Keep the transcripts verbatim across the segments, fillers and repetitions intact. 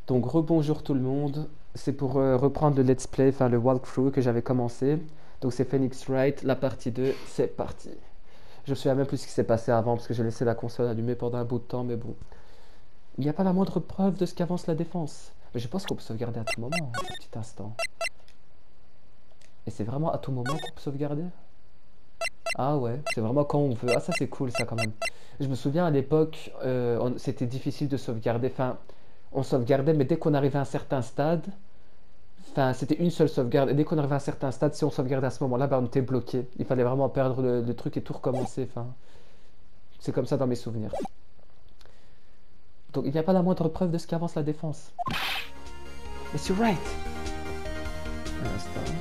Donc rebonjour tout le monde, c'est pour euh, reprendre le let's play, enfin le walkthrough que j'avais commencé. Donc c'est Phoenix Wright, la partie deux, c'est parti. Je me souviens même plus ce qui s'est passé avant parce que j'ai laissé la console allumée pendant un bout de temps, mais bon. Il n'y a pas la moindre preuve de ce qu'avance la défense. Mais je pense qu'on peut sauvegarder à tout moment, hein, un petit instant. Et c'est vraiment à tout moment qu'on peut sauvegarder? Ah ouais, c'est vraiment quand on veut. Ah ça c'est cool ça quand même. Je me souviens à l'époque, euh, on- c'était difficile de sauvegarder. Enfin, on sauvegardait, mais dès qu'on arrivait à un certain stade, enfin, c'était une seule sauvegarde. Et dès qu'on arrivait à un certain stade, si on sauvegardait à ce moment-là, ben, on était bloqué. Il fallait vraiment perdre le, le truc et tout recommencer. Enfin, c'est comme ça dans mes souvenirs. Donc il n'y a pas la moindre preuve de ce qu'avance la défense. Monsieur Wright! Un instant.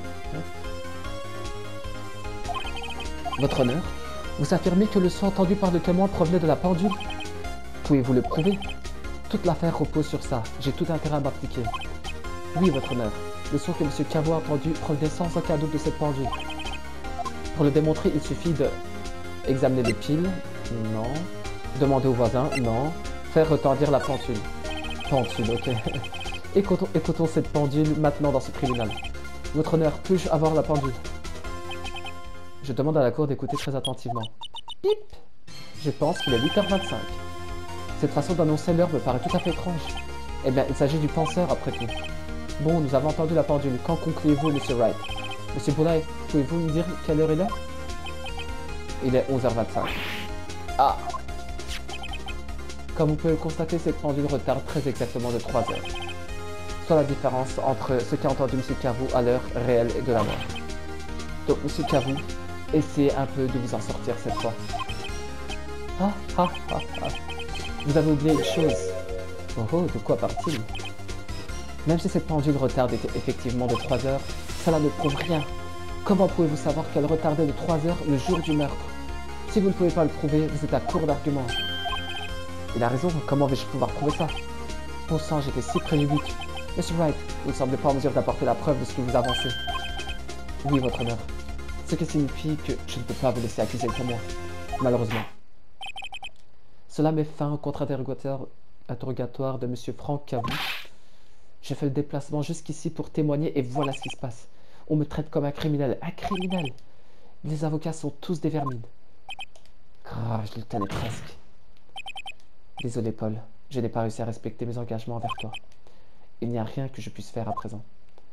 Hop. Votre honneur, vous affirmez que le son entendu par le témoin provenait de la pendule? Pouvez-vous le prouver? Toute l'affaire repose sur ça. J'ai tout intérêt à m'appliquer. Oui, votre honneur. Le son que M. Cavo a entendu provenait sans aucun doute de cette pendule. Pour le démontrer, il suffit de examiner les piles. Non. Demander au voisin. Non. Faire retentir la pendule. Pendule, ok. Écoutons, écoutons cette pendule maintenant dans ce tribunal. Votre honneur, puis-je avoir la pendule? Je demande à la cour d'écouter très attentivement. Pip! Je pense qu'il est huit heures vingt-cinq. Cette façon d'annoncer l'heure me paraît tout à fait étrange. Eh bien, il s'agit du penseur après tout. Bon, nous avons entendu la pendule. Quand concluez-vous, Monsieur Wright? Monsieur Boulay, pouvez-vous me dire quelle heure il est? Il est onze heures vingt-cinq. Ah! Comme vous pouvez le constater, cette pendule retarde très exactement de trois heures. Soit la différence entre ce qu'a entendu Monsieur Cavou à l'heure réelle et de la mort. Donc, Monsieur Cavou, essayez un peu de vous en sortir cette fois. Ah, ah, ah, ah. Vous avez oublié une chose. Oh oh, de quoi part-il? Même si cette pendule retarde était effectivement de trois heures, cela ne prouve rien. Comment pouvez-vous savoir qu'elle retardait de trois heures le jour du meurtre? Si vous ne pouvez pas le prouver, vous êtes à court d'arguments. Il a raison, comment vais-je pouvoir prouver ça? Bon sang, j'étais si près du but. Monsieur Wright, vous ne semblez pas en mesure d'apporter la preuve de ce que vous avancez. Oui, votre honneur. Ce qui signifie que je ne peux pas vous laisser accuser le témoin. Malheureusement. Cela met fin au contre-interrogatoire interrogatoire de Monsieur Franck Cavou. J'ai fait le déplacement jusqu'ici pour témoigner et voilà ce qui se passe. On me traite comme un criminel. Un criminel! Les avocats sont tous des vermines. Ah, je le tenais presque. Désolé, Paul. Je n'ai pas réussi à respecter mes engagements envers toi. Il n'y a rien que je puisse faire à présent.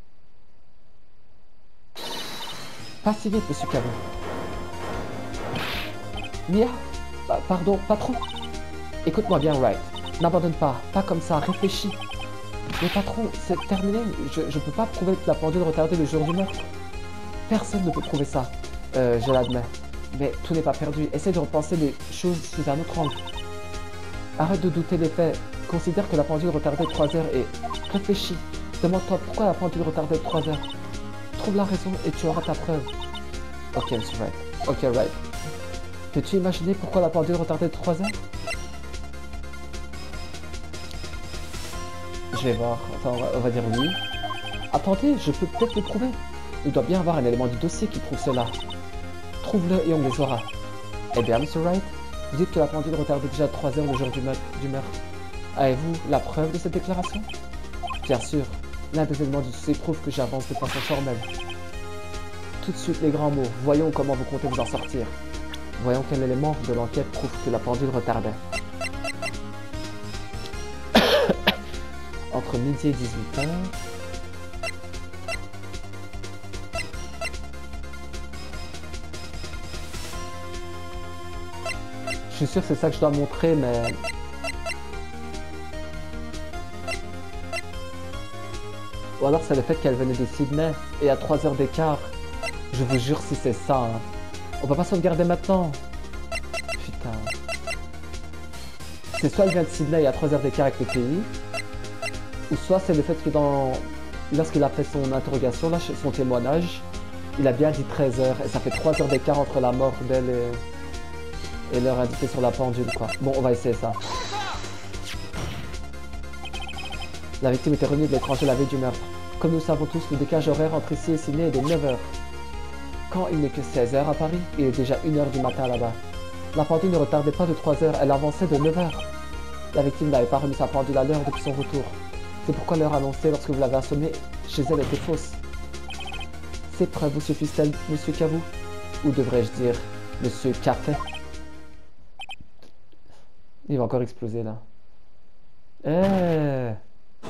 Pas si vite, Monsieur Cavou. Mia? Pa- Pardon, patron? Écoute-moi bien, Wright. N'abandonne pas. Pas comme ça. Réfléchis. Mais patron, c'est terminé. Je ne peux pas prouver que la pendule retardait le jour du meurtre. Personne ne peut prouver ça. Euh, je l'admets. Mais tout n'est pas perdu. Essaie de repenser les choses sous un autre angle. Arrête de douter des faits. Considère que la pendule retardait trois heures et réfléchis. Demande-toi pourquoi la pendule retardait trois heures. Trouve la raison et tu auras ta preuve. Ok, monsieur Wright. Ok, Wright. Peux-tu imaginer pourquoi la pendule retardait trois heures? Je vais voir. Attends, on va, on va dire oui. Attendez, je peux peut-être le prouver. Il doit bien avoir un élément du dossier qui prouve cela. Trouve-le et on les aura. Eh bien, monsieur Wright, vous dites que la pendule retardait déjà trois heures le jour du, meurtre. du meurtre. Avez-vous la preuve de cette déclaration? Bien sûr. L'un des éléments du dossier prouve que j'avance de façon formelle. Tout de suite les grands mots. Voyons comment vous comptez vous en sortir. Voyons quel élément de l'enquête prouve que la pendule retardait. Entre midi et dix-huit heures. Je suis sûr que c'est ça que je dois montrer, mais... Ou alors c'est le fait qu'elle venait de Sydney, et à trois heures d'écart. Je vous jure si c'est ça. Hein. On peut pas sauvegarder maintenant. Putain. C'est soit elle vient de Sydney et à trois heures d'écart avec le pays, ou soit c'est le fait que dans... lorsqu'il a fait son interrogation, là, son témoignage, il a bien dit treize heures, et ça fait trois heures d'écart entre la mort d'elle et... et l'heure indiquée sur la pendule, quoi. Bon, on va essayer ça. La victime était revenue de l'étranger la veille du meurtre. Comme nous savons tous, le décalage horaire entre ici et Sydney est de neuf heures. Quand il n'est que seize heures à Paris, il est déjà une heure du matin là-bas. La pendule ne retardait pas de trois heures, elle avançait de neuf heures. La victime n'avait pas remis sa pendule à l'heure depuis son retour. C'est pourquoi l'heure annoncée lorsque vous l'avez assommée chez elle était fausse. Ces preuves vous suffisent-elles, monsieur Cavu? Ou devrais-je dire, monsieur Café? Il va encore exploser là. Eh.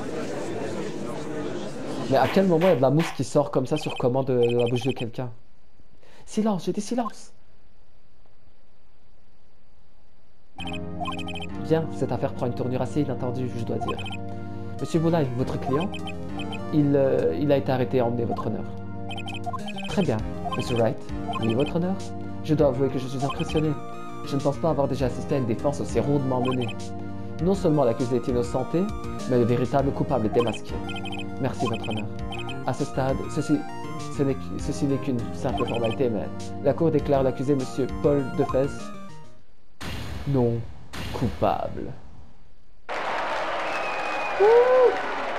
Mais à quel moment il y a de la mousse qui sort comme ça sur commande de, de la bouche de quelqu'un? Silence, j'ai dit silence. Bien, cette affaire prend une tournure assez inattendue, je dois dire. Monsieur Boulay, votre client, il, euh, il a été arrêté et emmené, votre honneur. Très bien. Monsieur Wright, oui, votre honneur. Je dois avouer que je suis impressionné. Je ne pense pas avoir déjà assisté à une défense aussi rondement menée. Non seulement l'accusé est innocenté, mais le véritable coupable est démasqué. Merci, votre honneur. À ce stade, ceci, ce n'est, ceci n'est qu'une simple formalité, mais la cour déclare l'accusé, monsieur Paul Defesse, non coupable. Ouh.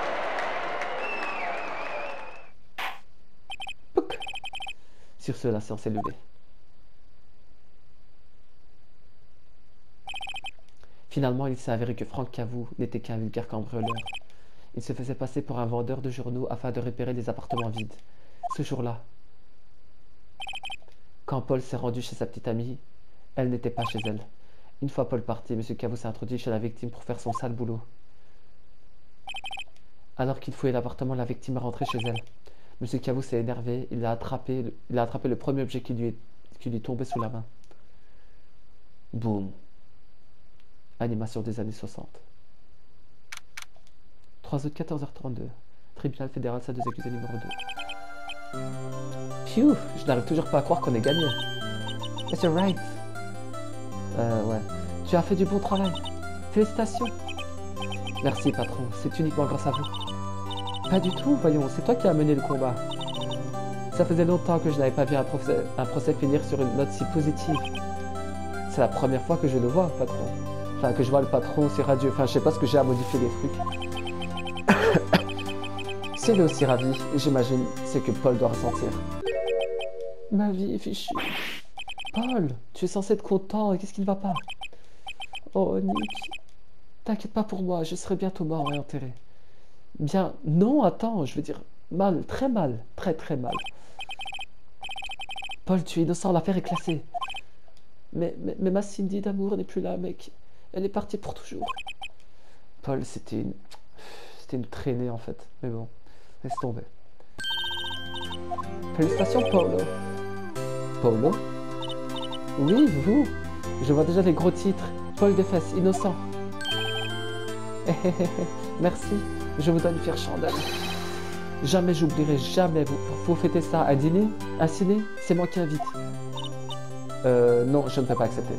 Sur ce, la séance est levée. Finalement, il s'est avéré que Frank Cavu n'était qu'un vulgaire cambrioleur. Il se faisait passer pour un vendeur de journaux afin de repérer les appartements vides. Ce jour-là, quand Paul s'est rendu chez sa petite amie, elle n'était pas chez elle. Une fois Paul parti, M. Cavu s'est introduit chez la victime pour faire son sale boulot. Alors qu'il fouillait l'appartement, la victime est rentrée chez elle. M. Cavu s'est énervé, il a attrapé le, il a attrapé le premier objet qui lui est, qui lui tombait sous la main. Boum. Animation des années soixante. trois août, quatorze heures trente-deux. Tribunal fédéral, salle des accusés numéro deux. Phew, je n'arrive toujours pas à croire qu'on ait gagné. Monsieur Wright. Euh, ouais. Tu as fait du bon travail. Félicitations. Merci, patron. C'est uniquement grâce à vous. Pas du tout, voyons. C'est toi qui as mené le combat. Ça faisait longtemps que je n'avais pas vu un procès, un procès finir sur une note si positive. C'est la première fois que je le vois, patron. Enfin, que je vois le patron si radieux. Enfin, je sais pas ce que j'ai à modifier les trucs. Si elle est aussi ravie, j'imagine, c'est que Paul doit ressentir. Ma vie est fichue. Paul, tu es censé être content. Qu'est-ce qui ne va pas? Oh, Nick. T'inquiète pas pour moi, je serai bientôt mort et enterré. Bien, non, attends, je veux dire, mal, très mal, très très mal. Paul, tu es innocent, l'affaire est classée. Mais, mais, mais ma Cindy d'amour n'est plus là, mec. Elle est partie pour toujours. Paul, c'était une... C'était une traînée, en fait. Mais bon, laisse tomber. Félicitations, Paulo. Paulo? Oui, vous. Je vois déjà les gros titres. Paul Defesse, innocent. Merci. Je vous donne une fière chandelle. Jamais j'oublierai, jamais. Vous, vous fêtez ça. Un dîner? Un ciné? C'est moi qui invite. Euh, non, je ne peux pas accepter.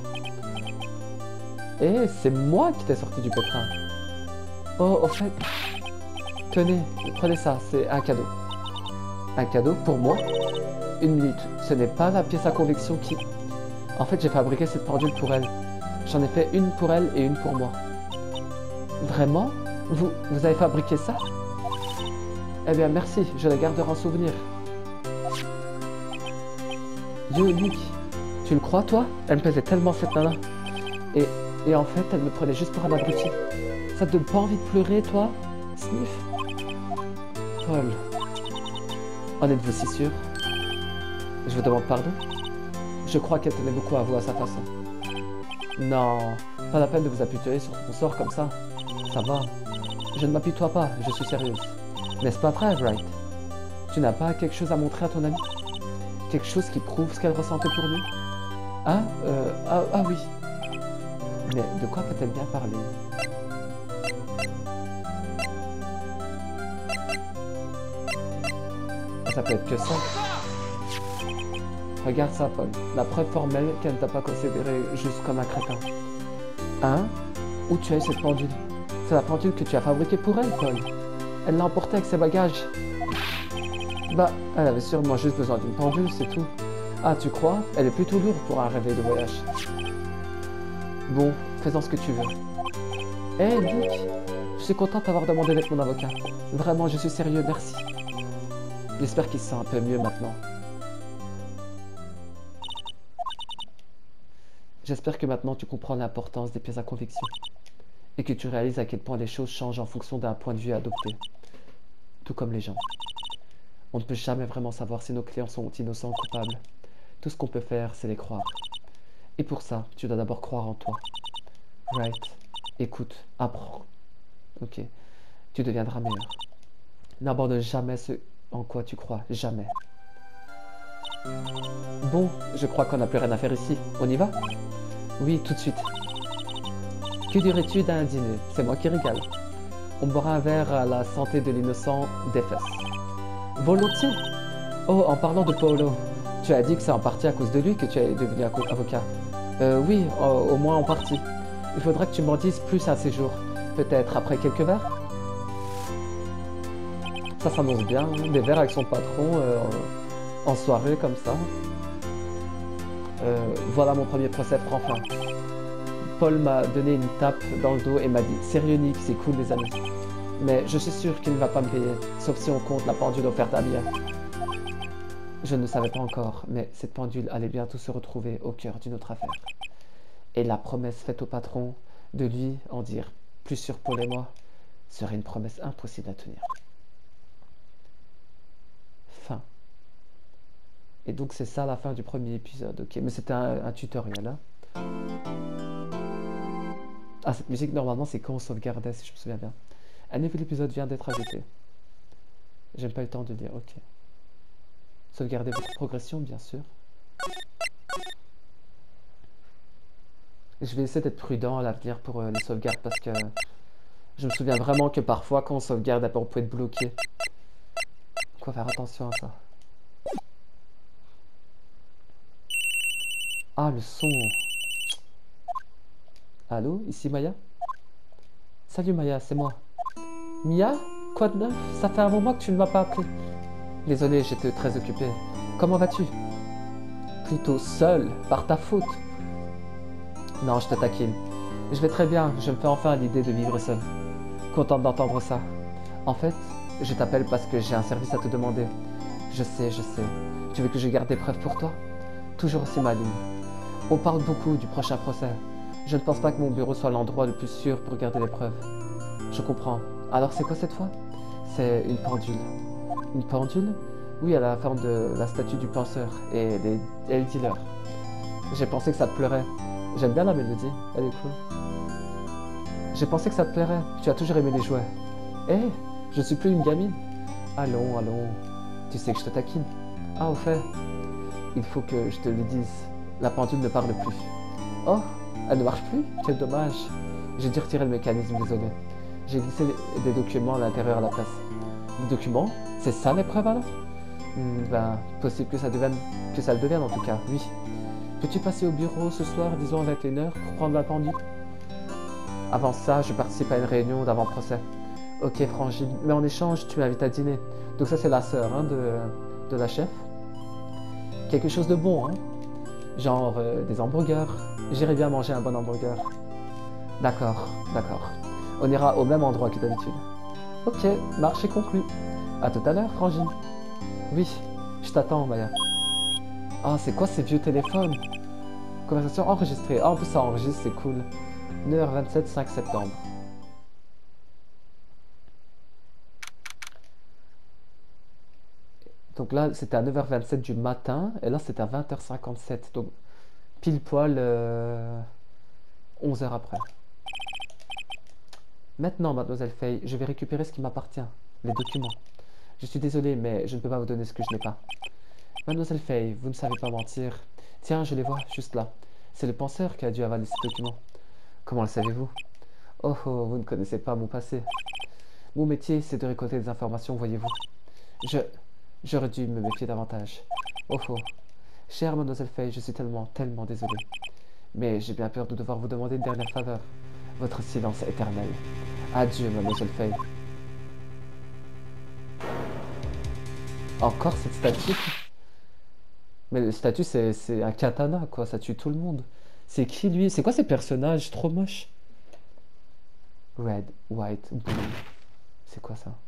Eh, c'est moi qui t'ai sorti du pétrin. Oh, au fait, tenez, prenez ça, c'est un cadeau. Un cadeau pour moi? Une minute, ce n'est pas la pièce à conviction qui... En fait, j'ai fabriqué cette pendule pour elle. J'en ai fait une pour elle et une pour moi. Vraiment? Vous, vous avez fabriqué ça? Eh bien, merci, je la garderai en souvenir. Yo, Nick, tu le crois, toi? Elle me plaisait tellement, cette nana. Et... Et en fait, elle me prenait juste pour un abruti. Ça te donne pas envie de pleurer, toi? Sniff. Paul. En êtes-vous si sûr? Je vous demande pardon? Je crois qu'elle tenait beaucoup à vous à sa façon. Non, pas la peine de vous apitoyer sur ton sort comme ça. Ça va. Je ne m'apitoie pas, je suis sérieuse. N'est-ce pas vrai, Wright? Tu n'as pas quelque chose à montrer à ton ami? Quelque chose qui prouve ce qu'elle ressentait pour lui? Ah, euh, ah, ah oui. Mais de quoi peut-elle bien parler? Ça peut être que ça. Regarde ça, Paul. La preuve formelle qu'elle ne t'a pas considéré juste comme un crétin. Hein? Où tu as eu cette pendule? C'est la pendule que tu as fabriquée pour elle, Paul. Elle l'a emportée avec ses bagages. Bah, elle avait sûrement juste besoin d'une pendule, c'est tout. Ah, tu crois? Elle est plutôt lourde pour un réveil de voyage. Bon, fais-en ce que tu veux. Hé, hey, Nick, je suis contente d'avoir demandé d'être mon avocat. Vraiment, je suis sérieux, merci. J'espère qu'il se sent un peu mieux maintenant. J'espère que maintenant tu comprends l'importance des pièces à conviction. et que tu réalises à quel point les choses changent en fonction d'un point de vue adopté, tout comme les gens. On ne peut jamais vraiment savoir si nos clients sont innocents ou coupables. Tout ce qu'on peut faire, c'est les croire. Et pour ça, tu dois d'abord croire en toi. Right. Écoute, apprends. Ok. Tu deviendras meilleur. N'abandonne jamais ce en quoi tu crois. Jamais. Bon, je crois qu'on n'a plus rien à faire ici. On y va? Oui, tout de suite. Que dirais-tu d'un dîner? C'est moi qui régale. On boira un verre à la santé de l'innocent d'Éphèse. Volontiers. Oh, en parlant de Paolo, tu as dit que c'est en partie à cause de lui que tu es devenu avocat. Euh, oui, au, au moins en partie. Il faudra que tu m'en dises plus un séjour. Peut-être après quelques verres? Ça s'annonce bien, hein, des verres avec son patron euh, en, en soirée comme ça. Euh, voilà mon premier procès prend fin. Paul m'a donné une tape dans le dos et m'a dit « Sérieux Nick, c'est cool les amis. » Mais je suis sûr qu'il ne va pas me payer, sauf si on compte la pendule offerte à Mia. Je ne le savais pas encore, mais cette pendule allait bientôt se retrouver au cœur d'une autre affaire. Et la promesse faite au patron de lui en dire plus sur Paul et moi serait une promesse impossible à tenir. Fin. Et donc c'est ça la fin du premier épisode, ok. Mais c'était un, un tutoriel, hein. Ah, cette musique normalement c'est quand on sauvegardait, si je me souviens bien. Un nouvel épisode vient d'être ajouté. J'aime pas le temps de lire, ok. Sauvegarder votre progression, bien sûr. Je vais essayer d'être prudent à l'avenir pour euh, les sauvegardes parce que je me souviens vraiment que parfois quand on sauvegarde, on peut être bloqué. Donc on va faire attention à ça. Ah, le son. Allô, ici Maya? Salut Maya, c'est moi. Mia? Quoi de neuf? Ça fait un moment que tu ne m'as pas appelé. Désolé, j'étais très occupé. Comment vas-tu? Plutôt seul, par ta faute. Non, je te taquine. Je vais très bien, je me fais enfin l'idée de vivre seul. Contente d'entendre ça. En fait, je t'appelle parce que j'ai un service à te demander. Je sais, je sais. Tu veux que je garde des preuves pour toi? Toujours aussi maligne. On parle beaucoup du prochain procès. Je ne pense pas que mon bureau soit l'endroit le plus sûr pour garder les preuves. Je comprends. Alors c'est quoi cette fois? C'est une pendule. Une pendule? Oui, elle a la forme de la statue du penseur et des L dealers. J'ai pensé que ça te plairait. J'aime bien la mélodie, elle est cool. J'ai pensé que ça te plairait. Tu as toujours aimé les jouets. Eh, je suis plus une gamine. Allons, allons. Tu sais que je te taquine. Ah, au fait, il faut que je te le dise. La pendule ne parle plus. Oh, elle ne marche plus? Quel dommage. J'ai dû retirer le mécanisme, désolé. J'ai glissé des documents à l'intérieur à la place. Des documents? C'est ça l'épreuve alors? hmm, Ben, possible que ça, devienne, que ça le devienne en tout cas, oui. Peux-tu passer au bureau ce soir, disons à vingt et une heures, pour prendre la pendule? Avant ça, je participe à une réunion d'avant-procès. Ok, Frangine, mais en échange, tu m'invites à dîner. Donc ça, c'est la sœur hein, de, de la chef. Quelque chose de bon, hein? Genre euh, des hamburgers. J'irai bien manger un bon hamburger. D'accord, d'accord. On ira au même endroit que d'habitude. Ok, marché conclu. À tout à l'heure, Frangine. Oui, je t'attends, Maya. Ah, c'est quoi ces vieux téléphones? Conversation enregistrée. Ah, en plus, ça enregistre, c'est cool. neuf heures vingt-sept, cinq septembre. Donc là, c'était à neuf heures vingt-sept du matin. Et là, c'était à vingt heures cinquante-sept. Donc, pile poil euh, onze heures après. Maintenant, mademoiselle Fay, je vais récupérer ce qui m'appartient. Les documents. Je suis désolé, mais je ne peux pas vous donner ce que je n'ai pas. Mademoiselle Fay, vous ne savez pas mentir. Tiens, je les vois, juste là. C'est le penseur qui a dû avaler ces documents. Comment le savez-vous? Oh oh, vous ne connaissez pas mon passé. Mon métier, c'est de récolter des informations, voyez-vous. Je... J'aurais dû me méfier davantage. Oh oh. Chère mademoiselle Fay, je suis tellement, tellement désolé. Mais j'ai bien peur de devoir vous demander une dernière faveur. Votre silence éternel. Adieu, mademoiselle Fay. Encore cette statue? Mais le statut, c'est un katana, quoi. Ça tue tout le monde. C'est qui, lui? C'est quoi ces personnages trop moches? Red, white, blue. C'est quoi ça?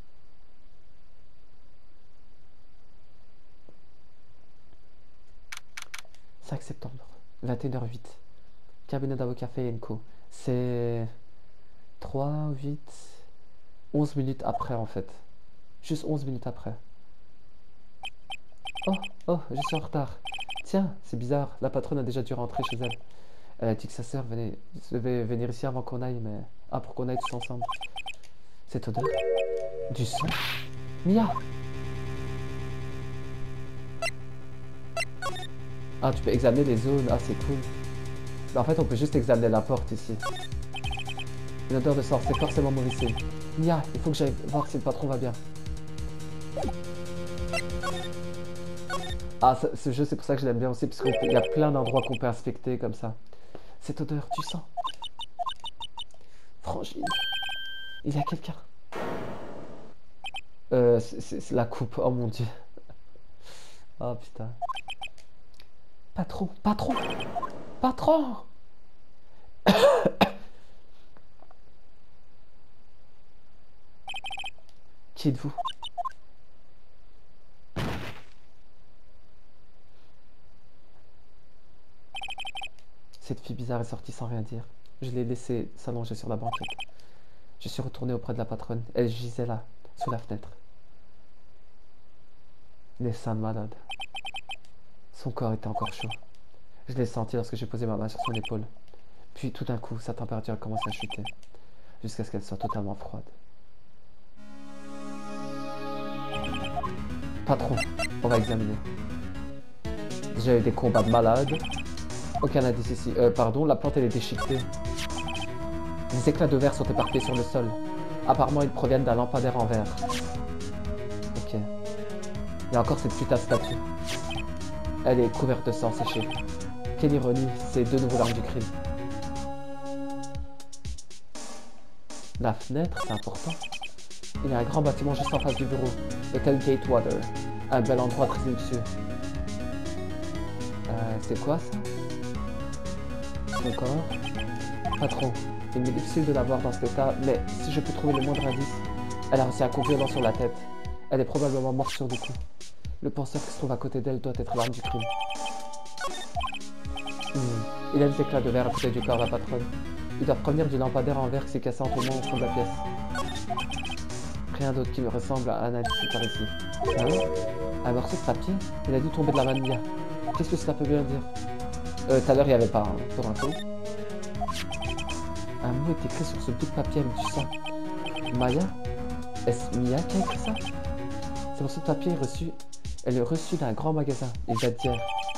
cinq septembre, vingt et une heures huit. Cabinet d'avocat Fay and Co. C'est... trois, huit, onze minutes après en fait. Juste onze minutes après. Oh, oh, je suis en retard. Tiens, c'est bizarre, la patronne a déjà dû rentrer chez elle. Elle a dit que sa sœur venait, devait venir ici avant qu'on aille, mais... Ah, pour qu'on aille tous ensemble. Cette odeur? Du sang? Mia! Ah, tu peux examiner les zones. Ah, c'est cool. Mais en fait, on peut juste examiner la porte ici. Une odeur de sang, c'est forcément mauvais signe. Mia, il faut que j'aille voir si le patron va bien. Ah, ce, ce jeu, c'est pour ça que je l'aime bien aussi, parce qu'il y a plein d'endroits qu'on peut inspecter comme ça. Cette odeur, tu sens? Frangine, il y a quelqu'un. Euh, c'est la coupe, oh mon dieu. Oh putain. Patron, patron, patron. Qui êtes-vous? Cette fille bizarre est sortie sans rien dire. Je l'ai laissée s'allonger sur la banquette. Je suis retourné auprès de la patronne. Elle gisait là, sous la fenêtre. Les seins de malade. Son corps était encore chaud. Je l'ai senti lorsque j'ai posé ma main sur son épaule. Puis tout d'un coup, sa température a commencé à chuter, jusqu'à ce qu'elle soit totalement froide. Patron, on va examiner. Déjà eu des combats de malades. Aucun indice ici. Euh, pardon, la plante elle est déchiquetée. Des éclats de verre sont éparpillés sur le sol. Apparemment, ils proviennent d'un lampadaire en verre. Ok. Il y a encore cette putain de statue. Elle est couverte de sang séché. Quelle ironie, c'est de nouveau l'arme du crime. La fenêtre, c'est important. Il y a un grand bâtiment juste en face du bureau. L'hôtel Gatewater. Un bel endroit très luxueux. Euh, c'est quoi ça? Son corps. Patron, il m'est difficile de la voir dans cet état, mais si je peux trouver le moindre indice. Elle a reçu un coup violent sur la tête. Elle est probablement morte sur le coup. Le penseur qui se trouve à côté d'elle doit être l'arme du crime. Hmm. Il y a des éclats de verre à côté du corps de la patronne. Il doit provenir du lampadaire en verre qui s'est cassé en tombant au fond de la pièce. Rien d'autre qui me ressemble à un indice par ici. Hein? Un morceau de papier? Il a dû tomber de la main de Mia. Qu'est-ce que cela peut bien dire? Euh, tout à l'heure, il n'y avait pas, hein, pour info. Un mot est écrit sur ce bout de papier avec du sang. Maya? Est-ce Mia qui a écrit ça? Ce morceau de papier est reçu... Elle est reçue d'un grand magasin, il date d'hier.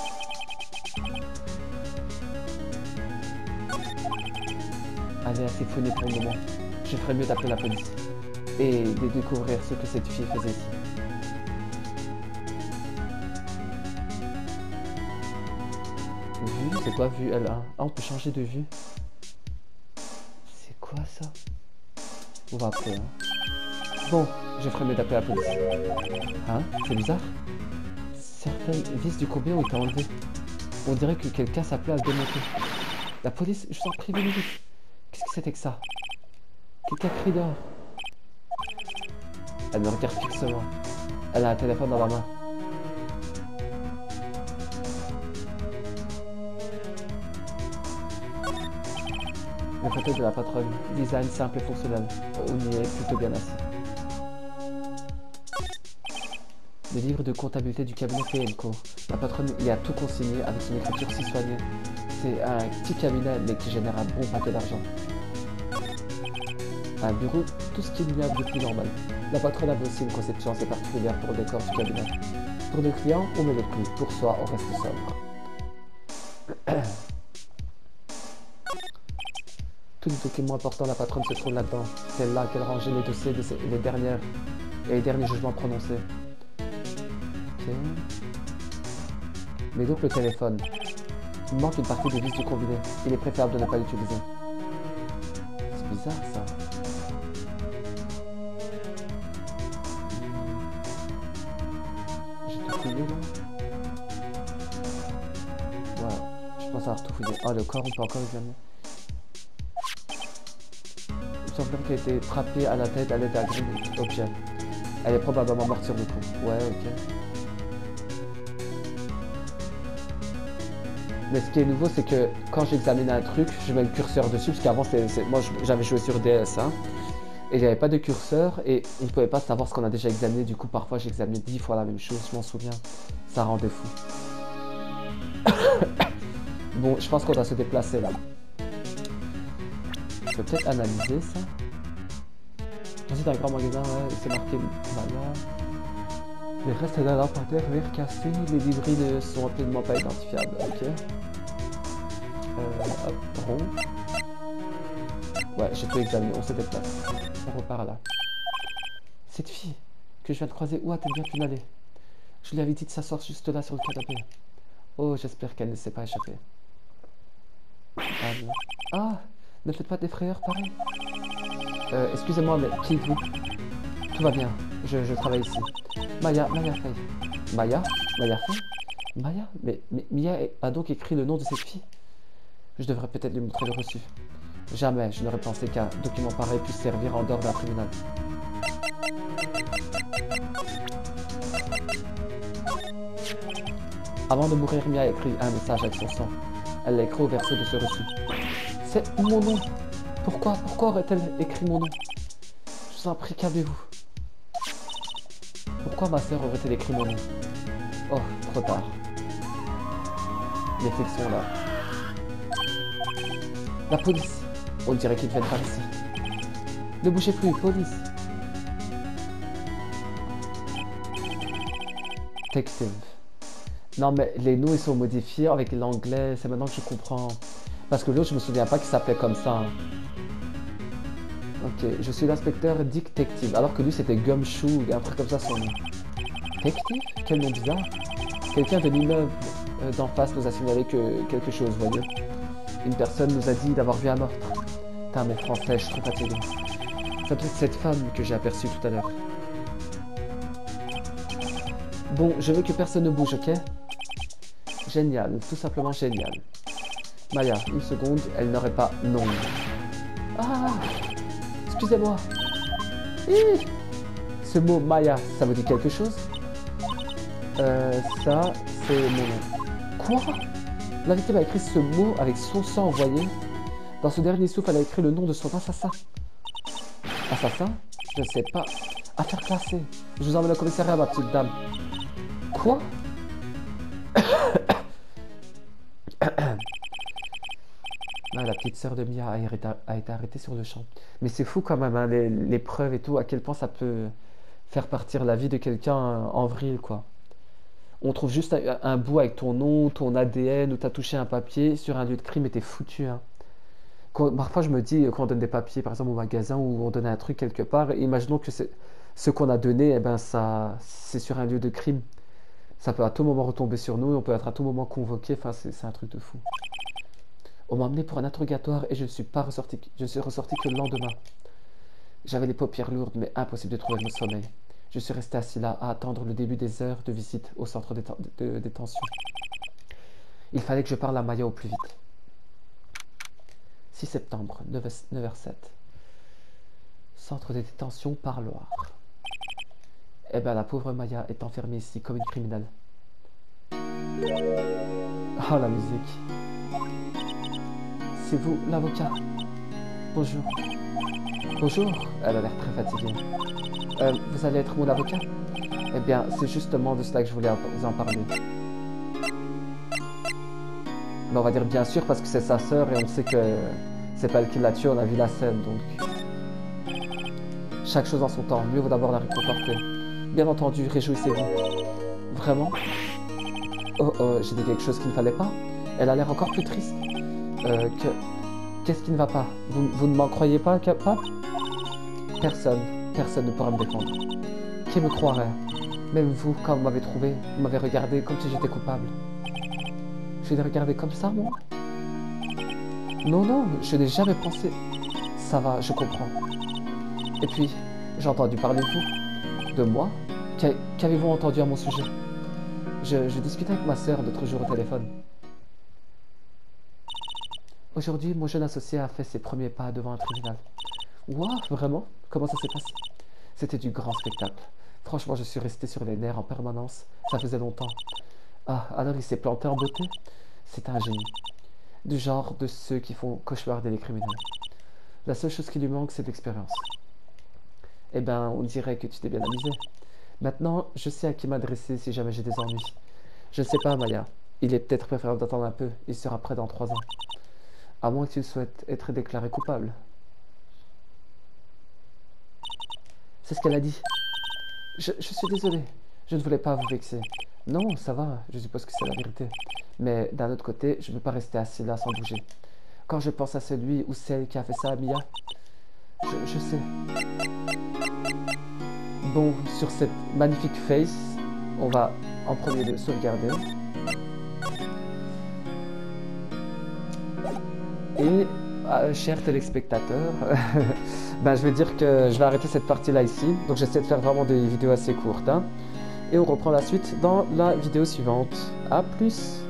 Elle est assez fouinée pour le moment. Je ferais mieux d'appeler la police. Et de découvrir ce que cette fille faisait ici. Vue, c'est quoi vue L un? Ah, on peut changer de vue. C'est quoi ça? On va appeler, hein. Bon, je ferais mieux d'appeler la police. Hein? C'est bizarre. Certaines vis du combien ont été enlevées. On dirait que quelqu'un s'appelait à le démonter. La police, je vous en prie, venez vite. Qu'est-ce que c'était que ça? Quelqu'un crie dehors. Elle me regarde fixement. Elle a un téléphone dans la main. Le photo de la patronne. Design simple et fonctionnel. On y est plutôt bien assis. Le livre de comptabilité du cabinet P and Co. La patronne y a tout consigné avec son écriture si soignée. C'est un petit cabinet mais qui génère un bon paquet d'argent. Un bureau, tout ce qu'il y a de plus normal. La patronne avait aussi une conception assez particulière pour le décor du cabinet. Pour nos clients, on met le prix. Pour soi, on reste sobre. Tous les documents importants de la patronne se trouvent là-dedans. C'est là qu'elle rangeait les dossiers de ses, les dernières et les derniers jugements prononcés. Ok. Mais donc le téléphone. Il manque une partie des vis du combiné. Il est préférable de ne pas l'utiliser. C'est bizarre ça. J'ai tout fouillé là. Ouais, je pense avoir tout fouillé. Ah, le corps, on peut encore examiner. Il me semble qu'elle a été frappée à la tête à l'aide d'un gros objet. Elle est probablement morte sur le coup. Ouais, ok. Mais ce qui est nouveau, c'est que quand j'examine un truc, je mets le curseur dessus, parce qu'avant, c'est, c'est- moi, je- j'avais joué sur D S, hein, et il n'y avait pas de curseur, et on ne pouvait pas savoir ce qu'on a déjà examiné. Du coup, parfois, j'examinais dix fois la même chose, je m'en souviens. Ça rendait fou. Bon, je pense qu'on doit se déplacer là. Je peux peut-être analyser ça. Ensuite, un grand magasin, ouais, c'est marqué Maya. Les restes d'un lampadaire vert cassé, les débris ne sont absolument pas identifiables. Ok. Euh, hop, rond. Ouais, je peux examiner, on se déplace. On repart là. Cette fille que je viens de croiser, où a-t-elle bien pu aller? Je lui avais dit de s'asseoir juste là sur le canapé. Oh, j'espère qu'elle ne s'est pas échappée. Ah, non. Ah, ne faites pas des frayeurs, pareil. Euh, excusez-moi, mais qui êtes-vous? Tout va bien, je, je travaille ici. Maya, Maya Faye. Maya? Maya Faye? Maya? Mais, mais Mia a donc écrit le nom de cette fille? Je devrais peut-être lui montrer le reçu. Jamais je n'aurais pensé qu'un document pareil puisse servir en dehors d'un tribunal. Avant de mourir, Mia a écrit un message avec son sang. Elle l'a écrit au verso de ce reçu. C'est mon nom. Pourquoi, pourquoi aurait-elle écrit mon nom? Je vous en prie, calmez-vous. Pourquoi ma sœur aurait-elle écrit mon nom? Oh, trop tard. Les flics sont là. La police. On dirait qu'ils viennent par ici. Ne bougez plus, police. Detective. Non mais les noms ils sont modifiés avec l'anglais, c'est maintenant que je comprends. Parce que l'autre je me souviens pas qu'il s'appelait comme ça. Ok, je suis l'inspecteur Detective, alors que lui c'était Gumshoe, un truc comme ça son nom. Detective? Quel nom bizarre. Quelqu'un de l'immeuble euh, d'en face nous a signalé que quelque chose, voyez. Une personne nous a dit d'avoir vu un meurtre. Putain mais français, je suis trop fatigué. Ça doit être cette femme que j'ai aperçue tout à l'heure. Bon, je veux que personne ne bouge, ok? Génial, tout simplement génial. Maya, une seconde, elle n'aurait pas non. Ah, excusez-moi. Ce mot Maya, ça vous dit quelque chose? Euh, ça, c'est mon nom. Quoi? La victime a écrit ce mot avec son sang, vous voyez? Dans ce dernier souffle, elle a écrit le nom de son assassin. Assassin? Je ne sais pas. Affaire classée. Je vous emmène au commissariat, ma petite dame. Quoi? Ah, la petite sœur de Mia a, été, a été arrêtée sur le champ. Mais c'est fou quand même, hein, les, les preuves et tout, à quel point ça peut faire partir la vie de quelqu'un en vrille, quoi. On trouve juste un, un bout avec ton nom, ton A D N, où t'as touché un papier sur un lieu de crime et t'es foutu, hein. Quand, parfois je me dis, quand on donne des papiers, par exemple au magasin, ou on donne un truc quelque part, imaginons que c'est ce qu'on a donné, eh ben ça, c'est sur un lieu de crime. Ça peut à tout moment retomber sur nous, on peut être à tout moment convoqué, enfin c'est un truc de fou. On m'a emmené pour un interrogatoire et je ne suis pas ressorti, je suis ressorti que le lendemain. J'avais les paupières lourdes, mais impossible de trouver mon sommeil. Je suis resté assis là à attendre le début des heures de visite au centre de, de détention. Il fallait que je parle à Maya au plus vite. six septembre, neuf heures sept. Centre de détention Parloir. Eh ben la pauvre Maya est enfermée ici comme une criminelle. Oh la musique. C'est vous, l'avocat? Bonjour. Bonjour. Elle a l'air très fatiguée. Euh, vous allez être mon avocat? Eh bien, c'est justement de cela que je voulais vous en parler. Mais on va dire bien sûr parce que c'est sa sœur et on sait que c'est pas elle qui l'a tué, on a vu la scène, donc... Chaque chose en son temps, mieux vaut d'abord la réconforter. Bien entendu, réjouissez-vous. Vraiment? Oh, oh, j'ai dit quelque chose qu'il ne fallait pas? Elle a l'air encore plus triste. Euh, que... Qu'est-ce qui ne va pas? Vous, vous ne m'en croyez pas capable? Personne, personne ne pourra me défendre. Qui me croirait? Même vous, quand vous m'avez trouvé, vous m'avez regardé comme si j'étais coupable. Je l'ai regardé comme ça, moi? Non, non, je n'ai jamais pensé... Ça va, je comprends. Et puis, j'ai entendu parler de vous. De moi? Qu'avez-vous entendu à mon sujet? Je, je discutais avec ma sœur l'autre jour au téléphone. Aujourd'hui, mon jeune associé a fait ses premiers pas devant un tribunal. Ouah, vraiment? Comment ça s'est passé? C'était du grand spectacle. Franchement, je suis resté sur les nerfs en permanence. Ça faisait longtemps. Ah, alors il s'est planté en beauté? C'est un génie. Du genre de ceux qui font cauchemarder les criminels. La seule chose qui lui manque, c'est l'expérience. Eh ben, on dirait que tu t'es bien amusé. Maintenant, je sais à qui m'adresser si jamais j'ai des ennuis. Je ne sais pas, Maya. Il est peut-être préférable d'attendre un peu. Il sera prêt dans trois ans. À moins que tu souhaites être déclaré coupable. C'est ce qu'elle a dit. Je, je suis désolé. Je ne voulais pas vous vexer. Non, ça va. Je suppose que c'est la vérité. Mais d'un autre côté, je ne peux pas rester assis là sans bouger. Quand je pense à celui ou celle qui a fait ça à Mia, je, je sais. Bon, sur cette magnifique face, on va en premier lieu sauvegarder. Et, euh, chers téléspectateurs, ben, je vais dire que je vais arrêter cette partie-là ici. Donc j'essaie de faire vraiment des vidéos assez courtes. Hein. Et on reprend la suite dans la vidéo suivante. A plus!